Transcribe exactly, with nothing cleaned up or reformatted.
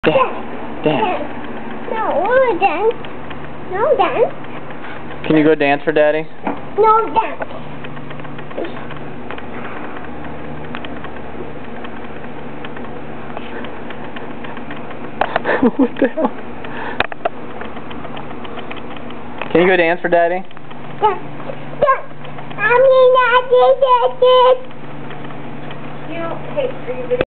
Dance. Dance. No, I want to dance. No dance. Can you go dance for Daddy? No dance. What the hell? Can you go dance for Daddy? Dance. Dance. I mean, I did it. You know, hey, are you video?